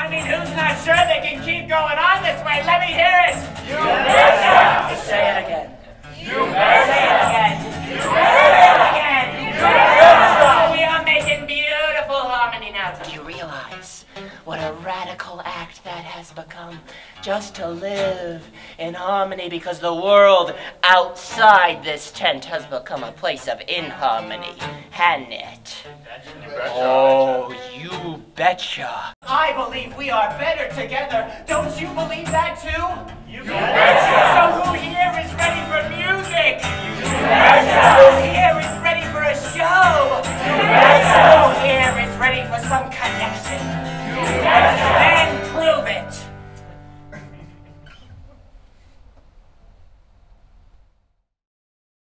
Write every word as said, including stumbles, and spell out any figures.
mean, who's not sure they can keep going on this way? Let me hear it! You betcha! Say it again. You betcha! Say it again. You Say it again. You betcha! We are making beautiful harmony now. Do you realize what a radical act that has become? Just to live in harmony, because the world outside this tent has become a place of inharmony, hasn't it? Oh, you betcha. I believe we are better together. Don't you believe that too? You betcha. So who here is ready for music? You betcha. Who here